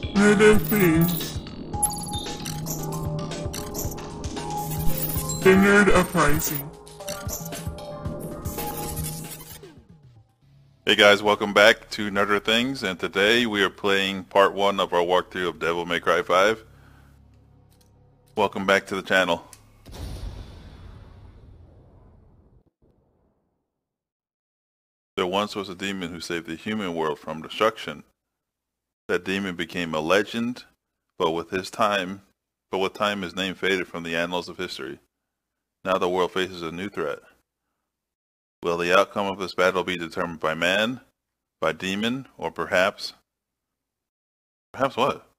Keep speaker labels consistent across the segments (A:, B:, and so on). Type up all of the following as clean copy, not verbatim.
A: NERDER Things. The Nerd Uprising.
B: Hey guys, welcome back to NERDER Things, and today we are playing part 1 of our walkthrough of Devil May Cry 5. Welcome back to the channel. There once was a demon who saved the human world from destruction. That demon became a legend, but with time his name faded from the annals of history. Now the world faces a new threat. Will the outcome of this battle be determined by man, by demon, or perhaps what?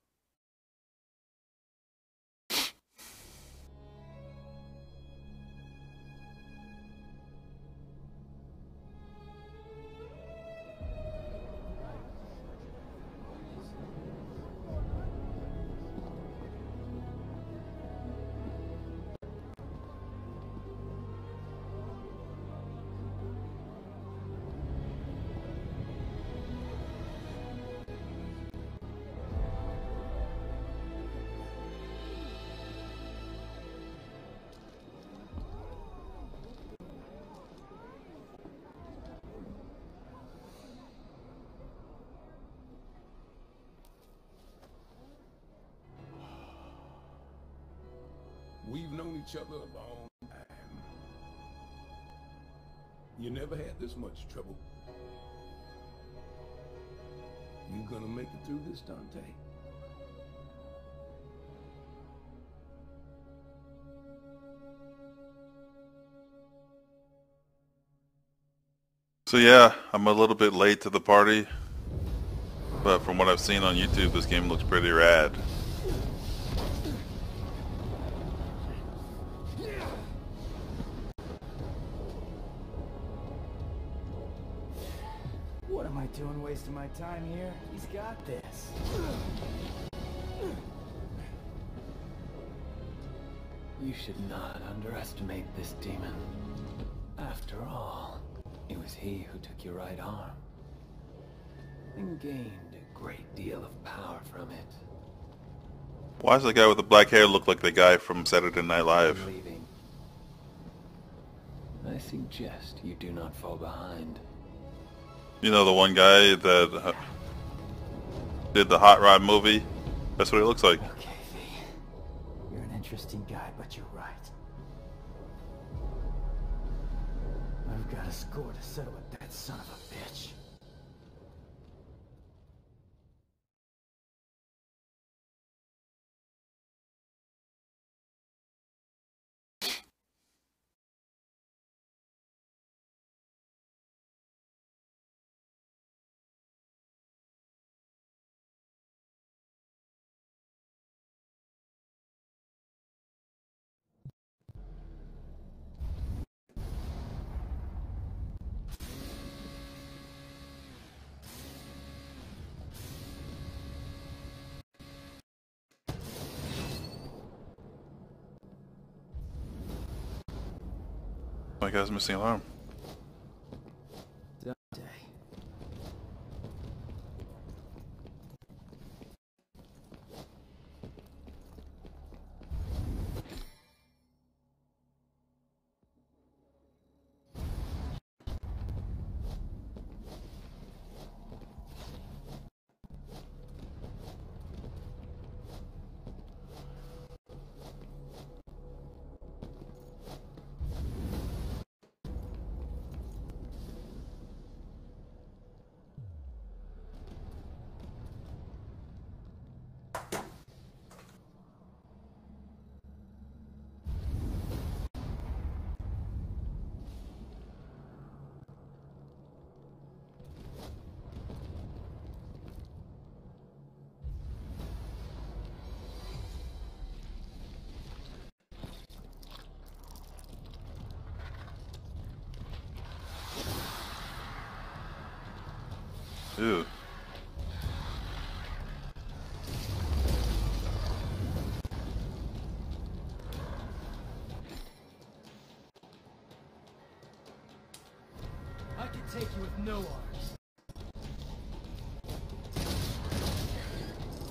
C: We've known each other a long time. You never had this much trouble. You gonna make it through this, Dante?
B: So yeah, I'm a little bit late to the party, but from what I've seen on YouTube, this game looks pretty rad.
D: What am I doing wasting my time here? He's got this. You should not underestimate this demon. After all, it was he who took your right arm and gained a great deal of power from it.
B: Why does the guy with the black hair look like the guy from Saturday Night Live?
D: Leaving. I suggest you do not fall behind.
B: You know, the one guy that did the Hot Rod movie? That's what he looks like.
D: Okay, V. You're an interesting guy, but you're right. I've got a score to settle with that son of a bitch.
B: Oh my guy's missing alarm.
D: Dante.
B: Ew.
D: I can take you with no arms.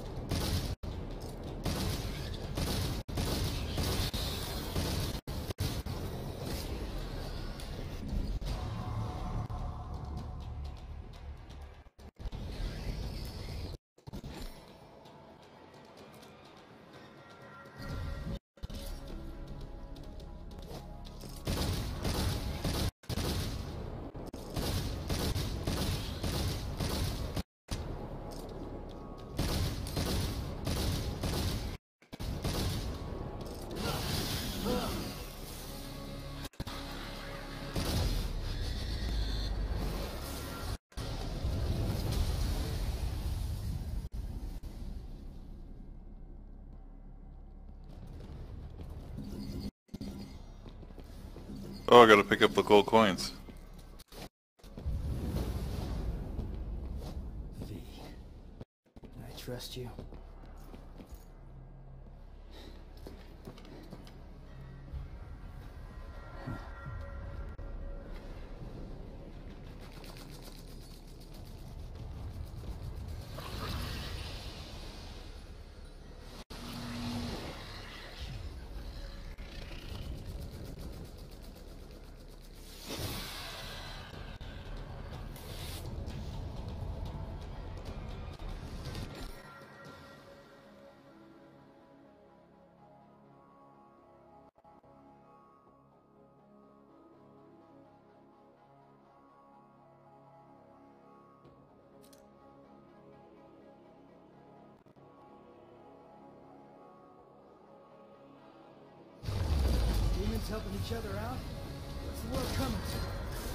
B: Oh, I gotta pick up the gold coins.
E: V, can I trust you? Demons helping each other out? What's the world coming to?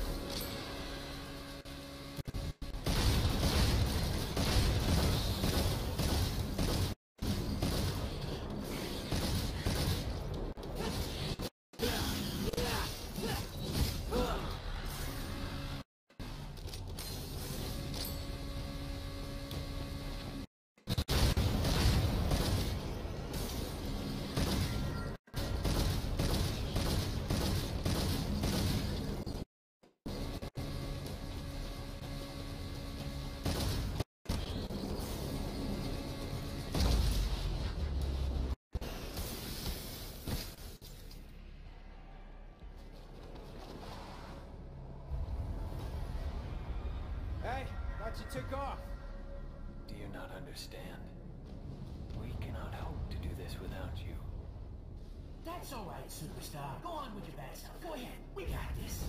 E: Hey, thought you took off.
D: Do you not understand? We cannot hope to do this without you.
F: That's all right, superstar. Go on with your bad stuff. Go ahead. We got this.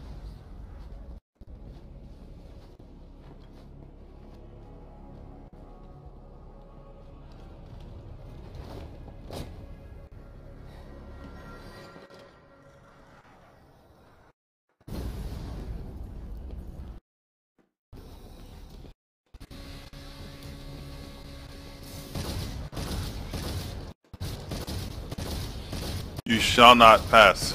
B: You shall not pass.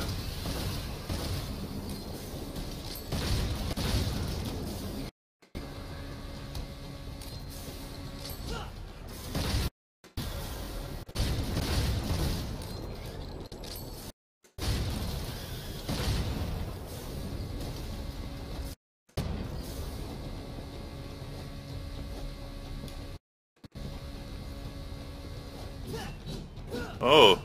B: Oh.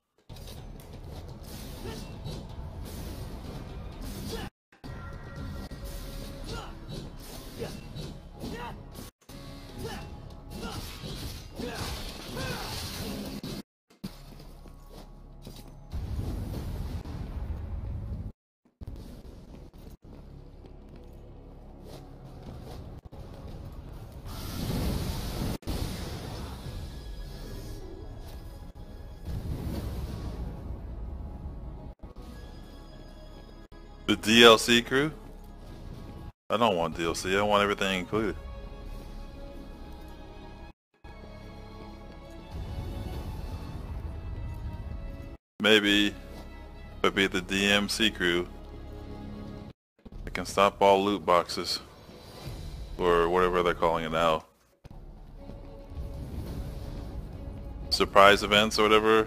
B: The DLC crew? I don't want DLC, I want everything included. Maybe it'll be the DMC crew. I can stop all loot boxes. Or whatever they're calling it now. Surprise events or whatever.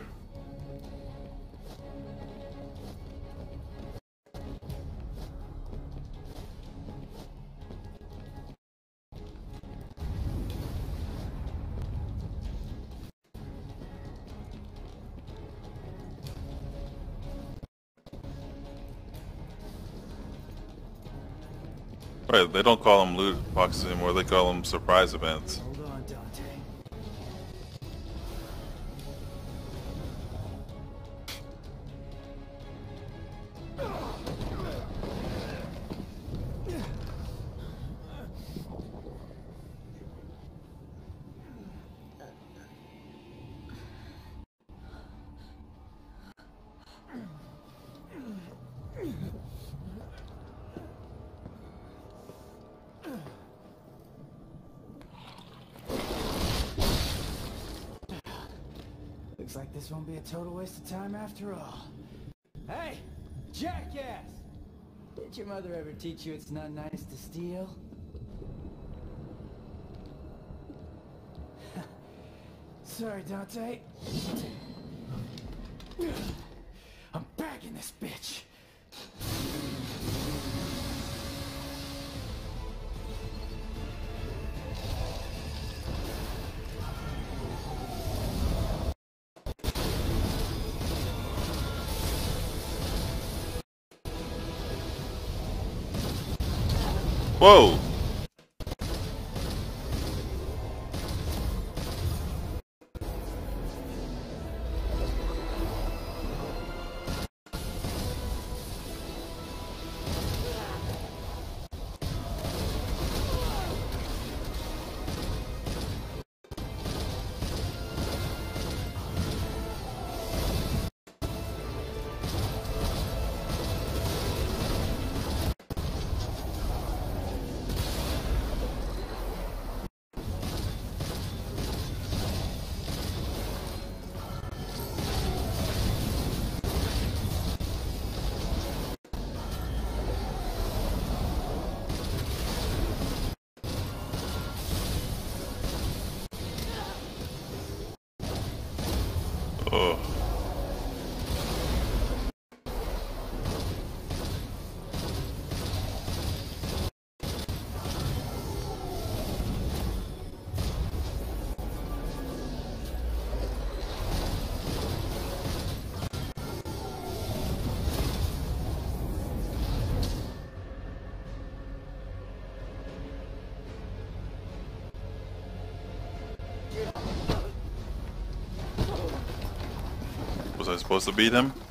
B: Right, they don't call them loot boxes anymore, they call them surprise events.
E: Hold on, Dante. Looks like this won't be a total waste of time after all. Hey, Jackass! Did your mother ever teach you it's not nice to steal? Sorry, Dante. I'm back in this bitch.
B: Whoa! Oh. Was I supposed to beat him?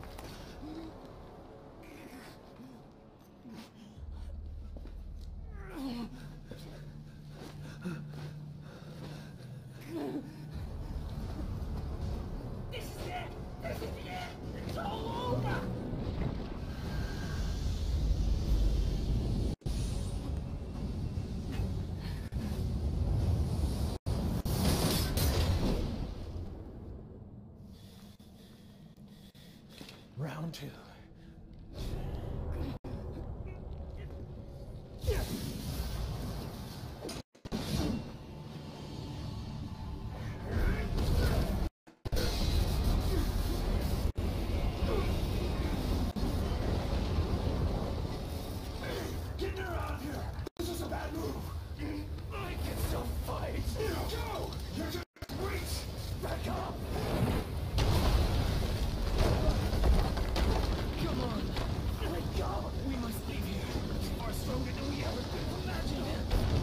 F: This is it! This is it! It's all over!
E: Round two.
C: Get her out of here! This is a bad move!
E: I can still fight.
C: Go! You're just weak!
E: Back up. Come on. Let go. We must leave here. You are stronger than we ever could have imagined.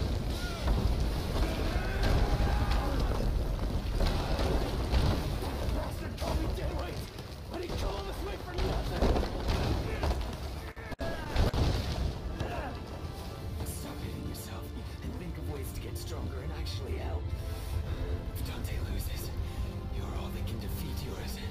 E: Bastard called me dead weight, but he called us weight for nothing. Stop hitting yourself and think of ways to get stronger and actually help. If Dante loses, you're all that can defeat Urizen.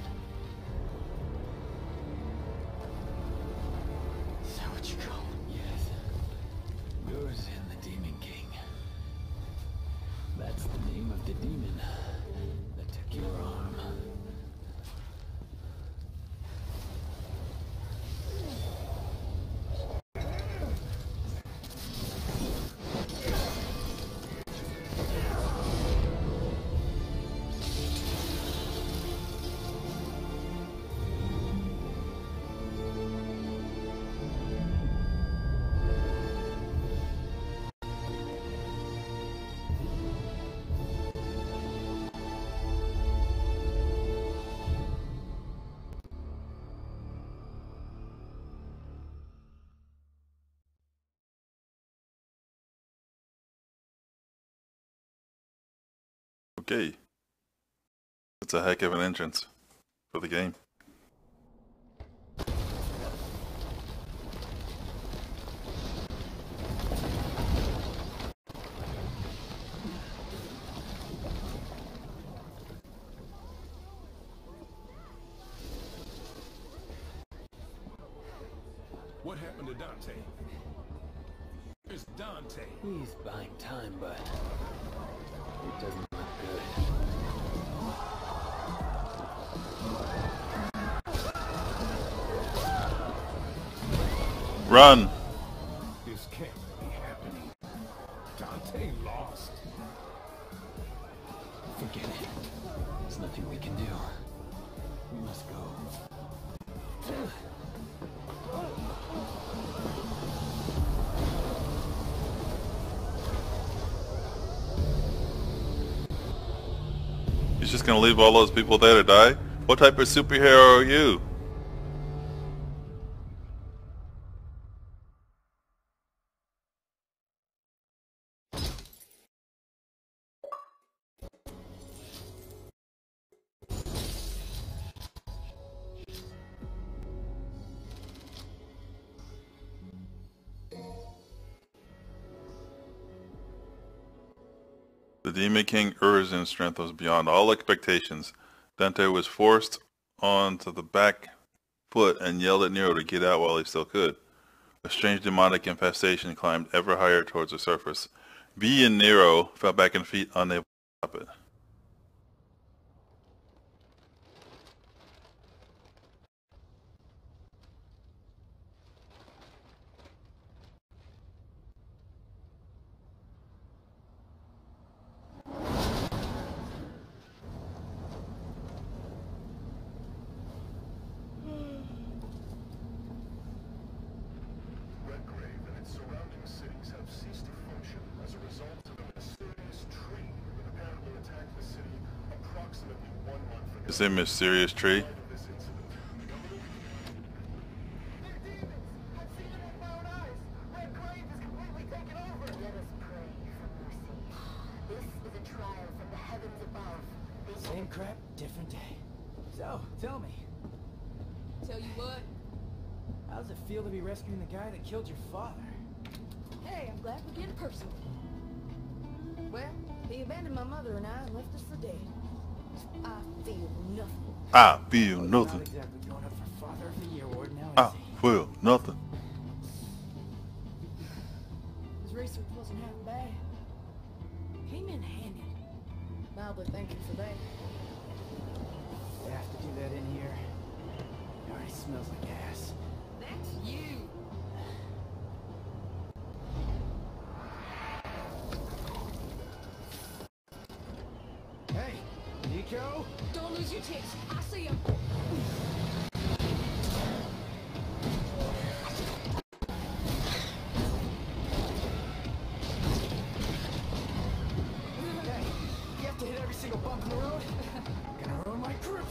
E: Is that what you call him? Yes. Urizen, the Demon King. That's the name of the demon that took your arm.
B: Okay. That's a heck of an entrance for the game.
C: What happened to Dante? It's Dante.
D: He's buying time, but it doesn't look good.
B: Run!
C: This can't be happening. Dante lost.
D: Forget it. There's nothing we can do. We must go.
B: He's just gonna leave all those people there to die? What type of superhero are you? The Demon King Urizen's strength was beyond all expectations. Dante was forced onto the back foot and yelled at Nero to get out while he still could. A strange demonic infestation climbed ever higher towards the surface. V and Nero fell back in feet, unable to stop it. It's a mysterious tree.
E: Same crap, different day. So, tell me,
G: Tell you what.
E: how does it feel to be rescuing the guy that killed your father?
G: Hey, I'm glad we're getting personal. Well, he abandoned my mother and I and left us for dead. I feel nothing.
B: I feel
E: Not
B: nothing.
E: exactly going up for Father of the Year award now,
B: I
E: is he?
B: feel nothing.
G: His research wasn't half bad. Came in handy. Mildly thank you for that.
E: They have to do that in here. It already smells like gas.
G: That's you.
E: Hey, Nico?
G: Don't lose your tits. I see him.
E: Hey, you have to hit every single bump in the road? Gonna ruin my cruise.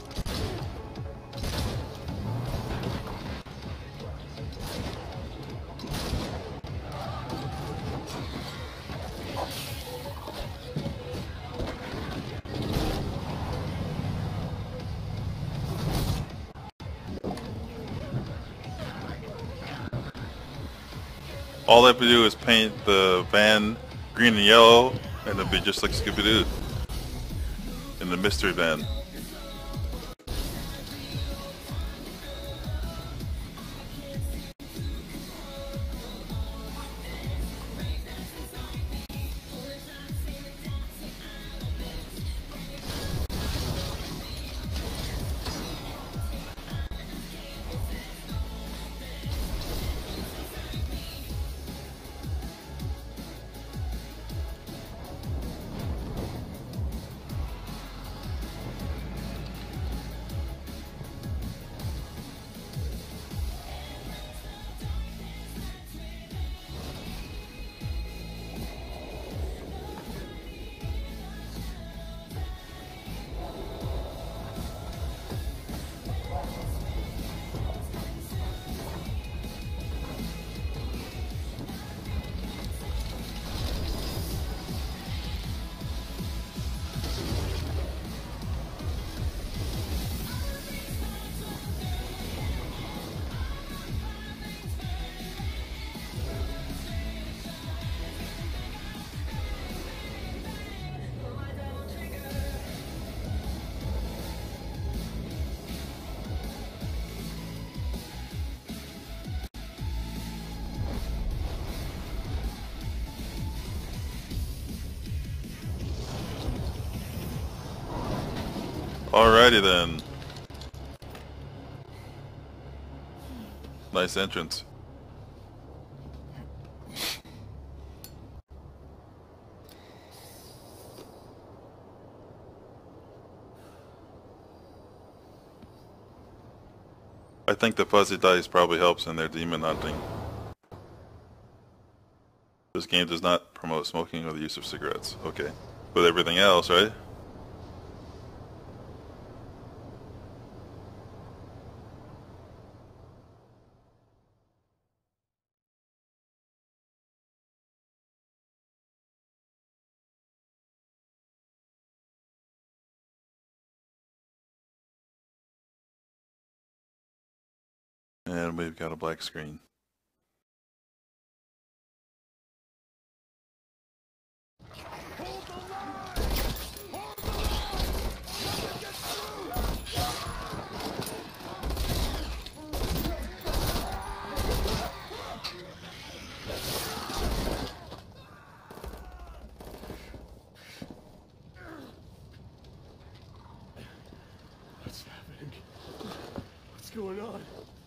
B: All they have to do is paint the van green and yellow, and it'll be just like Scooby-Doo in the mystery van. Alrighty then. Nice entrance. I think the fuzzy dice probably helps in their demon hunting. This game does not promote smoking or the use of cigarettes. Okay. But everything else, right? And we've got a black screen.
C: What's happening? What's going on?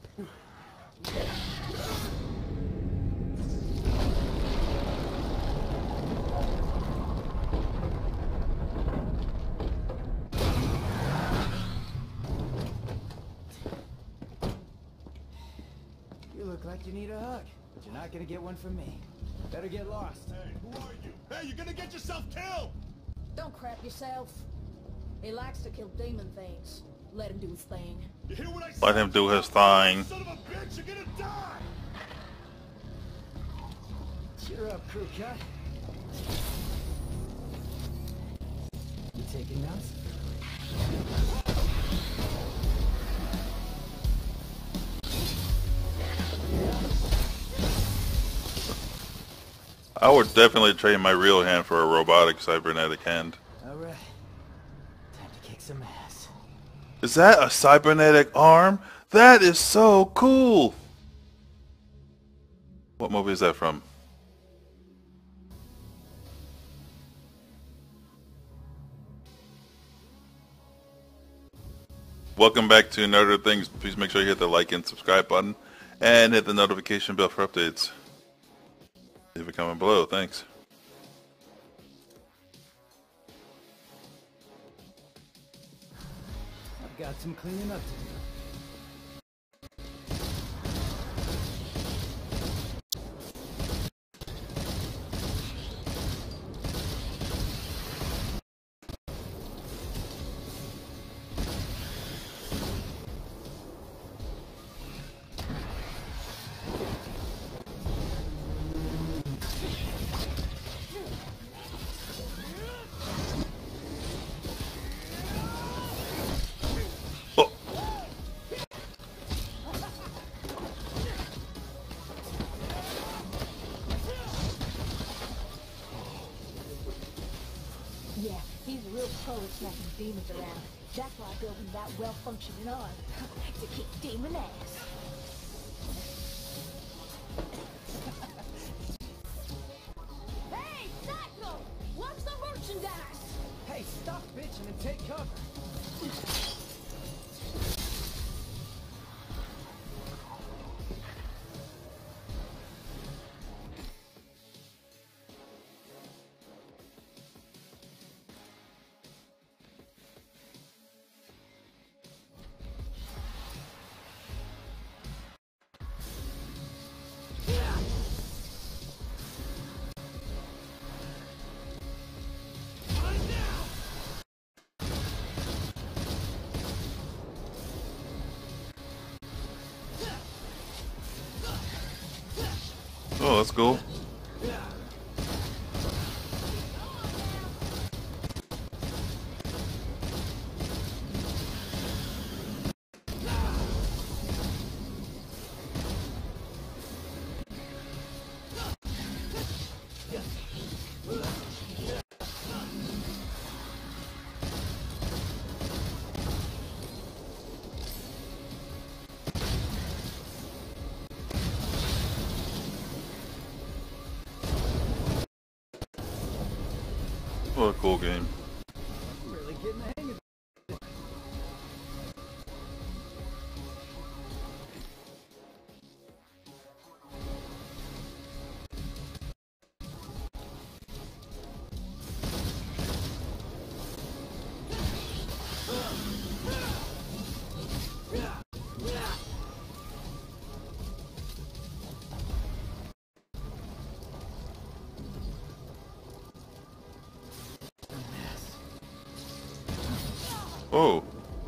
E: You look like you need a hug, but you're not gonna get one from me. Better get lost.
C: Hey, who are you? Hey, you're gonna get yourself killed!
G: Don't crap yourself. He likes to kill demon things. Let him do his thing.
C: You hear what I said?
B: Let him do his thing.
C: Son of a bitch, you're gonna die!
E: Cheer up, crew cut. You taking notes?
B: I would definitely trade my real hand for a robotic cybernetic hand.
E: Alright. Time to kick some ass.
B: Is that a cybernetic arm? That is so cool! What movie is that from? Welcome back to NERDER Things. Please make sure you hit the like and subscribe button and hit the notification bell for updates. Leave a comment below. Thanks.
E: I've got some cleaning up to do.
B: Oh.
G: Yeah, he's a real pro at smacking demons around. That's why I built him that well-functioning arm. To kick demon ass. Hey, Cycle! What's the merchandise?
E: Hey, stop bitching and take cover.
B: Oh, that's cool. What a cool game.
E: I'm really getting the hang of it.
B: Oh.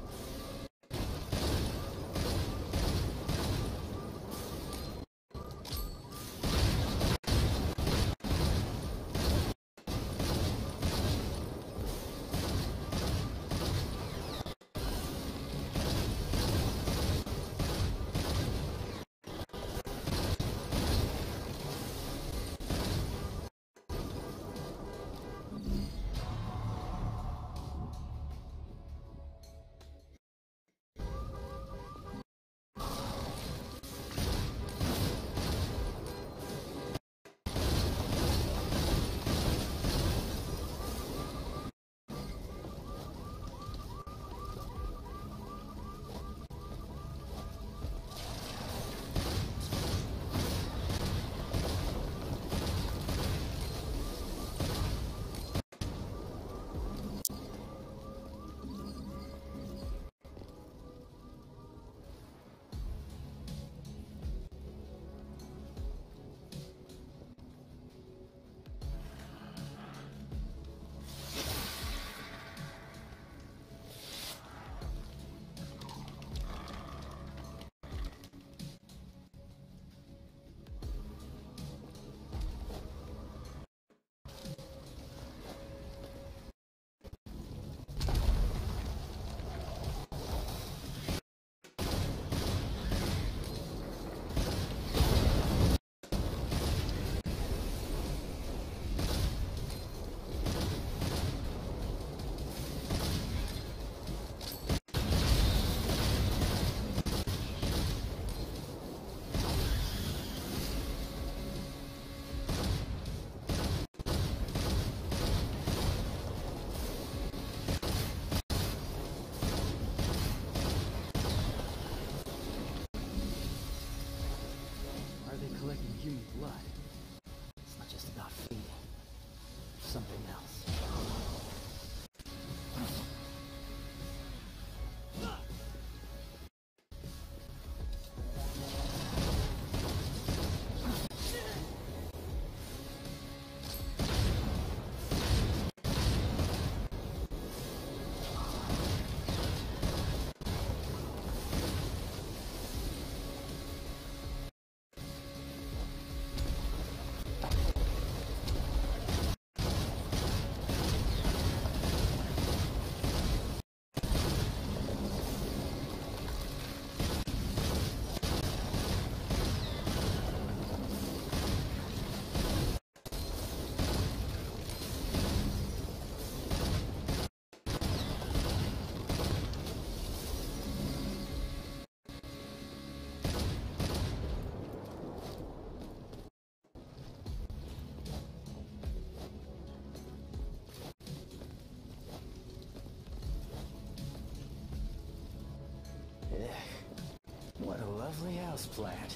E: Are they collecting human blood? It's not just about feeding. There's something else. What a lovely house plant.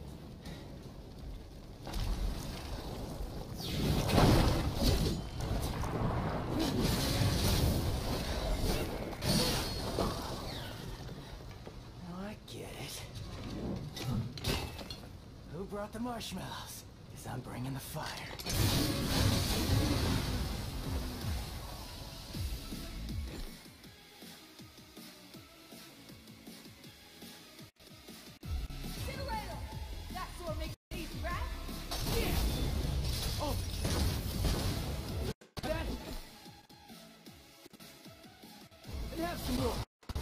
E: Now I get it. Who brought the marshmallows? 'Cause I'm bringing the fire. Have some more.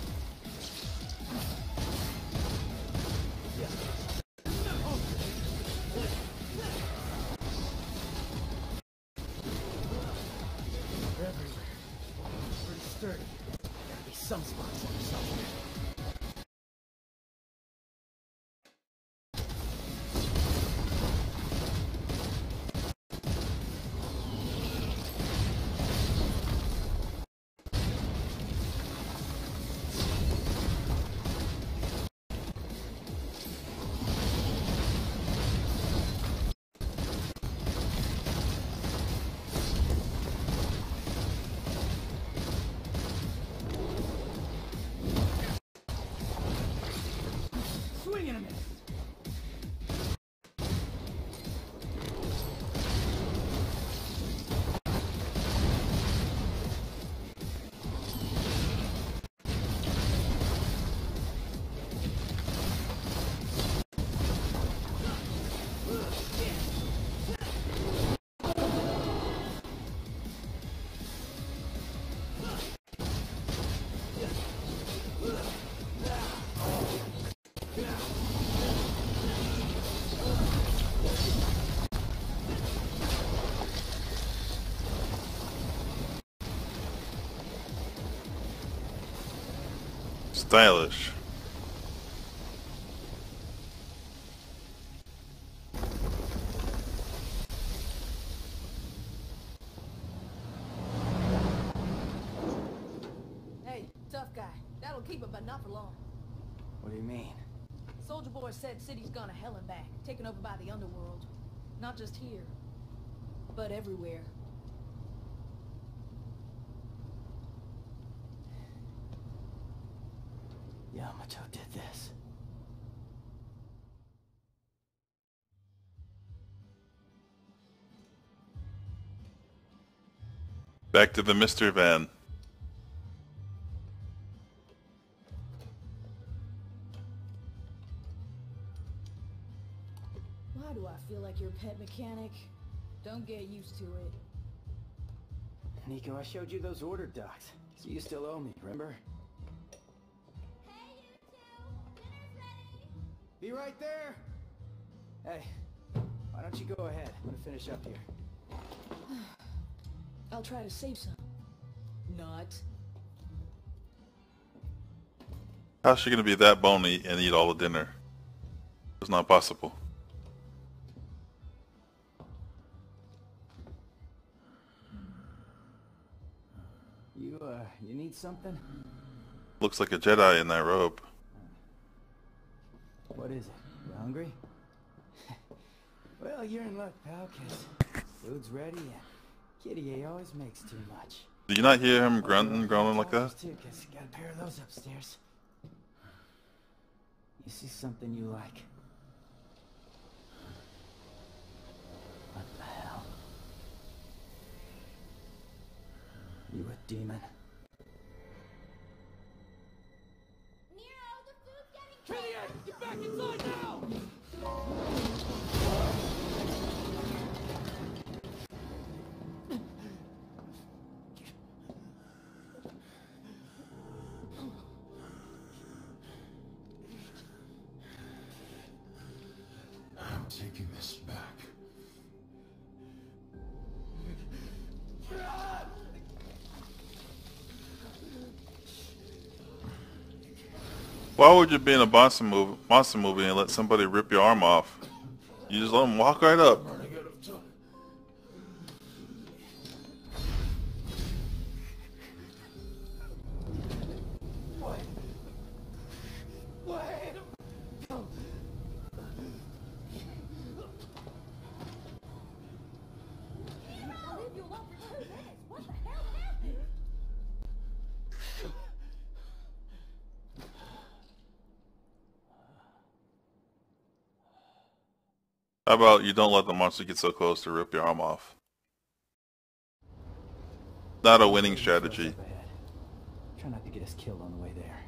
E: They're everywhere. Pretty sturdy. Gotta be some spots on somewhere.
B: Stylish.
G: Hey, tough guy. That'll keep it, but not for long.
D: What do you mean?
G: Soldier Boy said city's gone to hell and back, taken over by the underworld. Not just here, but everywhere.
D: Yamato did this.
B: Back to the mystery van.
G: Why do I feel like your pet mechanic? Don't get used to it.
D: Nico, I showed you those order docs. So you still owe me, remember?
H: Hey, you two! Dinner's ready!
D: Be right there! Hey, why don't you go ahead? I'm gonna finish up here.
G: I'll try to save some. Not.
B: How's she gonna be that bony and eat all the dinner? It's not possible.
D: You need something?
B: Looks like a Jedi in that robe.
D: What is it? You hungry? Well, you're in luck, pal, 'cause food's ready and Kitty A always makes too much.
B: Do you not hear him grunting, groaning like that?
D: Too, 'cause got a pair of those upstairs. You see something you like? What the hell? You a demon?
H: Nero, the food's getting cold!
E: Get back inside now!
C: I'm taking this back.
B: Why would you be in a monster movie and let somebody rip your arm off? You just let them walk right up.
C: Running out of time.
H: I'll leave you alone for 2 minutes! What the hell happened?
B: How about you don't let the monster get so close to rip your arm off? Not a winning strategy.
D: Up ahead. Try not to get us killed on the way there.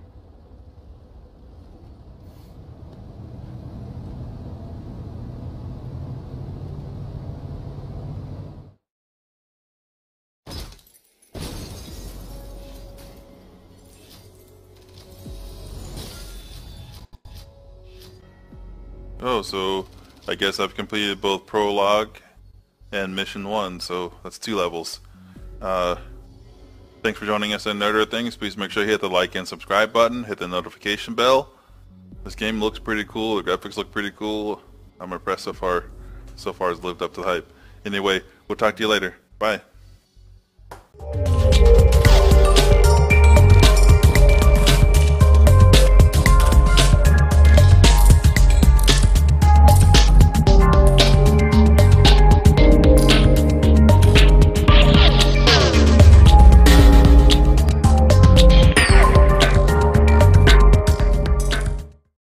B: Oh, so I guess I've completed both prologue and mission 1, so that's 2 levels. Thanks for joining us in Nerder Things. Please make sure you hit the like and subscribe button, hit the notification bell. This game looks pretty cool, the graphics look pretty cool. I'm impressed so far. So far it's lived up to the hype. Anyway, we'll talk to you later. Bye.